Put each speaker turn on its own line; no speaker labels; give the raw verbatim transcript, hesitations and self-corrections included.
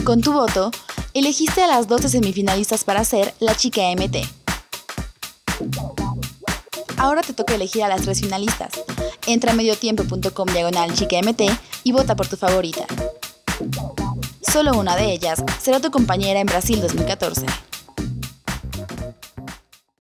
Con tu voto, elegiste a las doce semifinalistas para ser la chica M T. Ahora te toca elegir a las tres finalistas. Entra a mediotiempo punto com diagonal chica M T y vota por tu favorita. Solo una de ellas será tu compañera en Brasil dos mil catorce.